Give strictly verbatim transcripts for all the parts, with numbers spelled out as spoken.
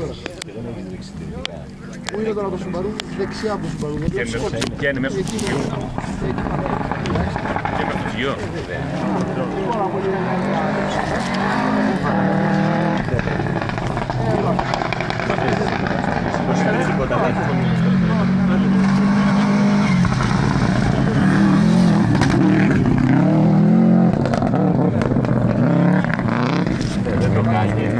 Πού είναι τώρα το Subaru, δεξιά από το Subaru. Και είναι μέσα στο γιο. Και μέσα στο γιο. Δεν το κάνει.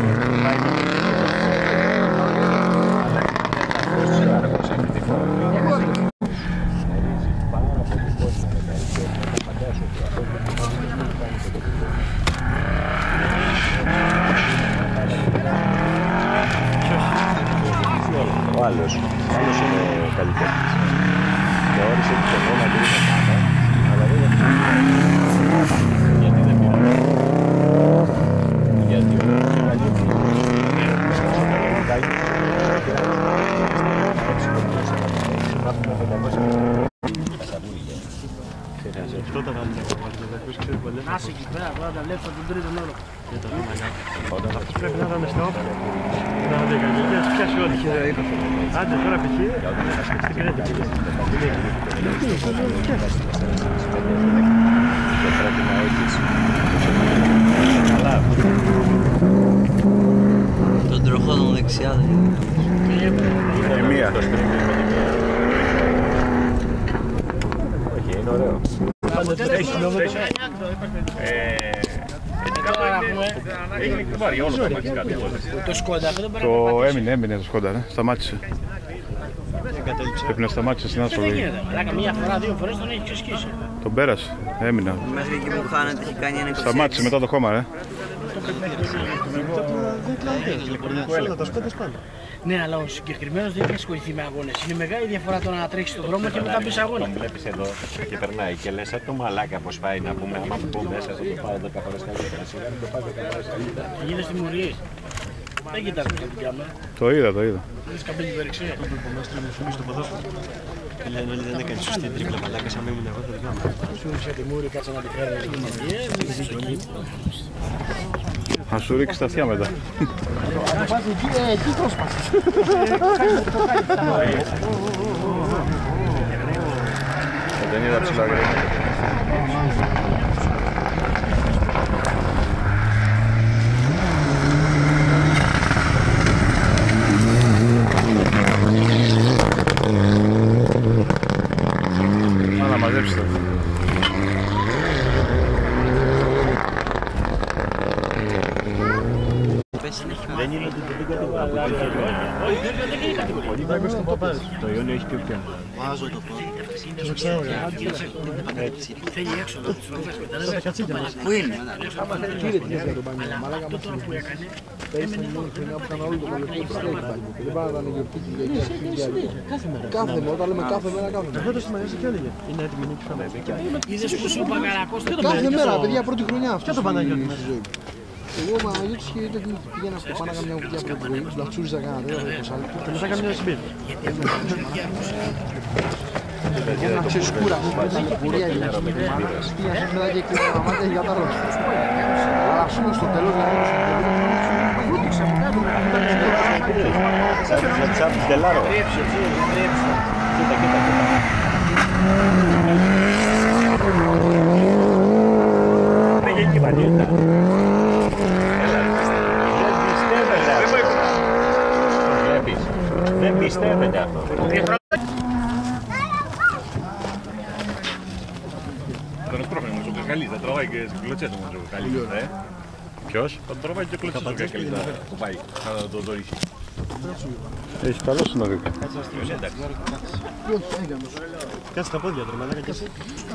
Ο άλλος, ο άλλος είναι ο καλλιτέχνης. Θεώρησε ότι το κόμμα του είναι πάνω, αλλά δεν είναι γιατί δεν πήραμε. Γιατί ο αυτό τα βάλει να είσαι εκεί πέρα, απλά τα βλέπεις από τον τρίτον όρο. Πρέπει να ήταν στο όπλο. Να δει κανείς, και ας πιάσει ό,τι χέρια είπα. Άντε τώρα π.χ. στην Κρέτη πήγες. Και πρέπει να έχεις καλά. Τον τροχόδον δεξιά δεν είναι. Η μία. Όχι, είναι ωραίο. Έχει νόμετρο. Έγινε κρυβάρι όλο το μάτς κάτι. Το Σκόντα δεν πρέπει να Το έμεινε, έμεινε το Σκόντα, ναι. Σταμάτησε. Πρέπει να σταμάτησε στην άσφαλο. Δεν γίνεται. Μία φορά, δύο φορές τον έχει ξεσκίσει. Τον πέρασε, έμεινα. Μέχρι εκεί που χάνεται έχει κάνει ένα είκοσι έξι. Σταμάτησε μετά το χώμα, ρε. Ναι, αλλά ο συγκεκριμένος δεν έχει ασχοληθεί με αγώνες. Είναι μεγάλη διαφορά το να τρέχεις στον δρόμο και μετά μπεις αγώνα. Τον βλέπεις εδώ και περνάει και λες το μαλάκα πως πάει να πούμε, άμα που πω μέσα θα το πάω δέκα φορές καλύτερα. Σιγά μην το πάω δέκα φορές καλύτερα. Γίνες τιμωρίες. Δεν κοιτάζω την κάμερα. Το είδα, το είδα. Δεν σκαμπίζει το δεξιά. Λένε όλοι δεν έκανε σωστή τρίπλα μαλάκα σαν ήμουν εγώ το δικό μου. Σου ρίξε τη μούρη, κάτσε να τη φέρνει. Θα σου ρίξει τα αυτιά μετά. Αν το πας εκεί, εκεί το σπάσεις. Δεν είδα ψηλά γρήγορα. Να μαζέψει το. Δεν είναι ότι δεν κατηγορά. Το Ιόνιο έχει πιο πιάνο. Βάζω το πόδι. Θέλει έξοδο της ρούφας μετά. Πού είναι? Κύριε τι για τον Πανιό, μαλάκα μας είναι. Πέρυσι την μόνη χρονιά που ήταν όλο το καλοκαίρι που στέκει Πανιό. Δεν πάρα να είναι γιορτή Κυριακή. Κάθε μέρα, όταν λέμε κάθε μέρα, κάθε μέρα. Εγώ το συμμαζέψα και έλεγε. Είναι έτοιμη νίκη θα λέει. Είδες που σου είπα Καρακός. Κάθε μέρα, παιδιά, πρώτη χρονιά αυτό στη ζωή. Εγώ ο Παναγιώτης και πήγαινα στο Πάνα καμιά κουτιά πρώτη ζωή, τους λαχτσούριζα κάνα τέτοια το εικοσάλεπτο και μετά καμιά συμπήρ. Ένα ξεσκούρα, με πουρία για να μην πήγα μετά και κλείνω τα μάτια για τα ρώτια. Αλλά ας πούμε στο τέλος να είναι στο τέλος. Φρούτηξε από κάτω. Σαν τελάρο. Τρέψε, τρέψε. Κοίτα, κοίτα, κοίτα. Πήγε εκεί Πανίτα. Δεν πιστεύετε αυτό. Τον πρόφερε όμως ο Κακαλής, δεν τραβάει και στην κλωτσέτο όμως ο Κακαλής. Ποιος? Τον τραβάει και ο κλωτσέτος ο Κακαλής, που πάει, θα το δωρήσει. Έχει καλό συνοδικό. Κάτσε τα πόδια τρομαλά και εσύ.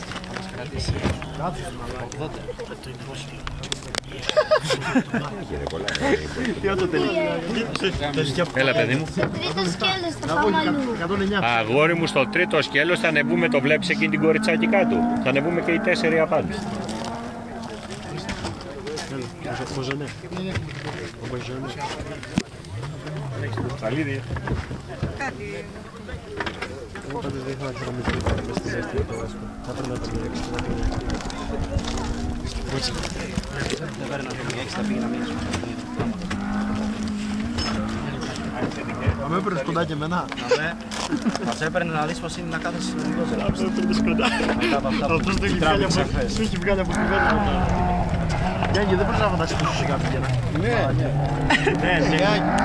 Έλα παιδί μου. Τρίτο σκέλος θα πάμε αλλού. Αγόρι μου, στο τρίτο σκέλος θα ανεβούμε, το βλέπεις εκείνη την κοριτσάκι κάτω. Θα ανεβούμε και οι τέσσερι απάντες. Μποζονέ. Ο Μποζονέ. Σαλίδι. Εγώ πάντως δεν ήθελα να ξέρω μικρή μες στη μέση του Βάσκο. Θα πρέπει να το διέξω να το διέξω. Δεν πάρει να το διέξω, θα πήγε να μείνει. με έπαιρνες κοντά και εμένα. Μας έπαιρνε να δεις πως είναι να κάθεσαι στο δικό σου. Αυτό έπαιρνες κοντά. Αυτός το έχει βγάλει από το έχει βγάλει από την πέρα. Γιάννη, δεν πρέπει να φανταστείς πως είσαι κάτι γένα. Ναι, ναι, ναι.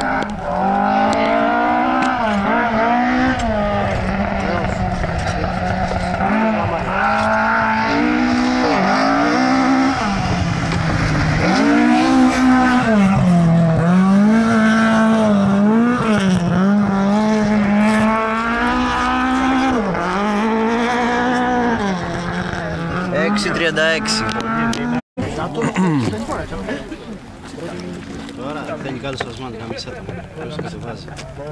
έξι τριάντα έξι. Τώρα θέλει κάτω στο ασμάνι, γάμισα το. Ποιος κατεβάζει.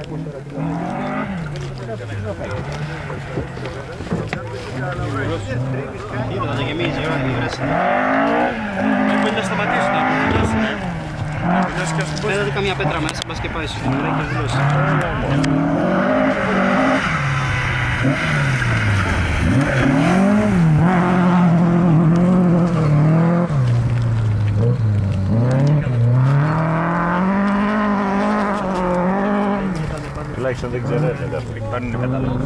Τίποτα, το γεμίζει, ώρα η βράση. Πρέπει να σταματήσει να το Δεν δει καμία πέτρα μέσα, πας και πάει στην ώρα και δηλώσει. Τουλάχιστον δεν ξέρω, παίρνουνε μετάλλο.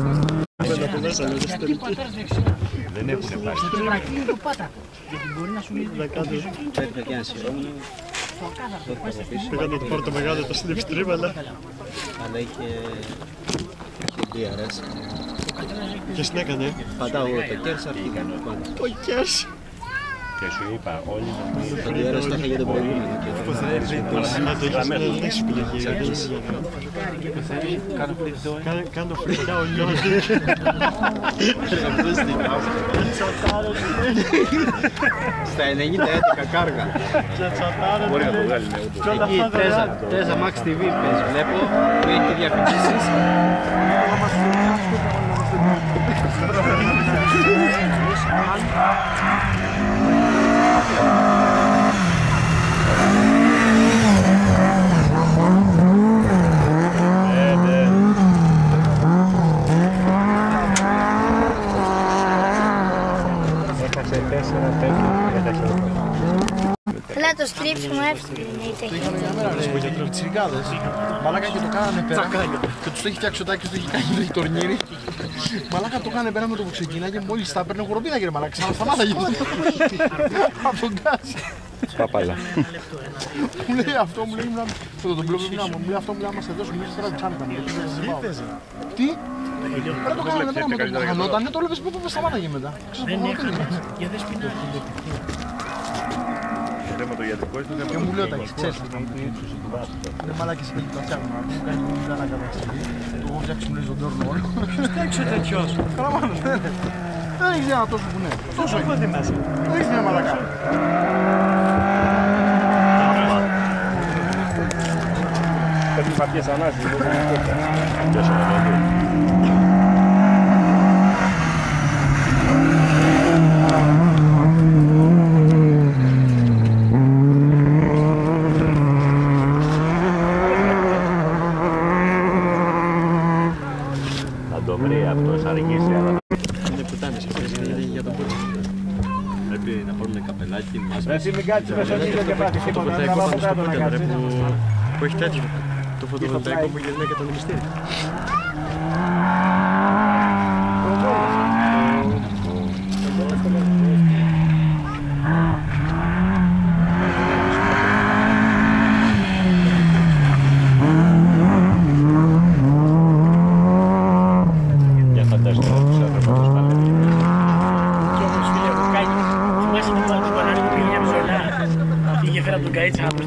Δεν έχουνε πάρει. Πρέπει και ένα σιρόμουν. Πήγα να του πάρω το μεγάλο, το σύνδεψη τρίμα, αλλά... Αλλά είχε... είχε ντι αρ ες. Και συνέκανε. Πατάω το κέρς, αρχήκανε. Το κέρς! Και σου είπα, όλοι νομίζουν. Το ντι αρ ες το είχα για τον προηγούμενο. Να το είχες να δεις που λέγει. Κάνω φρυντά ο λιός. Στα ενενήντα έντεκα κάργα. Μπορεί να το βγάλει με ούτως. Εκεί Τέζα Max τι βι παίζει, βλέπω, που έχει διαφημίσεις. Αλλά το στρίψιμο εύκολο είναι η Το τεχνική. είχαμε μια μέρα ρε, για τους τσιρικάδες. Μαλάκα και το κάνανε πέρα. Και τους το έχει φτιάξει ο Τάκης, το έχει κάνει το έχει τορνίρι. Μαλάκα το κάνανε πέρα με το που ξεκινάει και μόλις τα έπαιρνε χοροπήδα κύριε μαλάκα. Ξανασταμάταγε. Από τον Κάση. Παπάλα. Μου λέει αυτό, μου λέει να το τον πλώβει να μου λέει αυτό, μου λέει άμα σε δώσω μίλησε τώρα τσάντα μου. Τι? Πέρα το κάνανε πέρα με το που χανότανε, το έβλεπες που σταμάταγε μετά. Δεν έκανε, για δεν σπινάει. Το θέμα το ιατρικό είναι το θέμα. Και μου λέει ο Τάκης, ξέρεις, είναι μαλάκες εκεί που τα φτιάχνουν, μου κάνει μια ανακαταστροφή, το έχω φτιάξει μου λέει στον τόρνο όλο. Ποιος τέξε τέτοιος. Καραμάνος, δεν είναι. Δεν έχεις ένα τόσο που ναι. Τόσο έχει. Δεν έχεις μια μαλακά. Κάτι φαπιές ανάζεις, δεν είναι τίποτα. Γεια σου, Ανάδη. Θα το βρει αυτός, αργήσει, αλλά... Είναι πουτάνες αυτές, είναι για τον πούτσο. Πρέπει να πάρουμε καπελάκι, μάσκα. Πρέπει μην κάτσεις με σωγγίδιο και πάθεις Το τίποτα, να φωτοβολταϊκό πάμε πάνω στο κάτω να κούτελ, ρε, κάτσεις. που... που έχει τέτοιο. Το φωτοβολταϊκό που γυρνάει και το νημιστήρι. Για φαντάζομαι να τους άνθρωπος πάνε. Και όμως φίλε, έχω κάνει, θυμάσαι την πρώτη φορά που πήγε μια ψωλά, πήγε φέρα τον Καΐτσα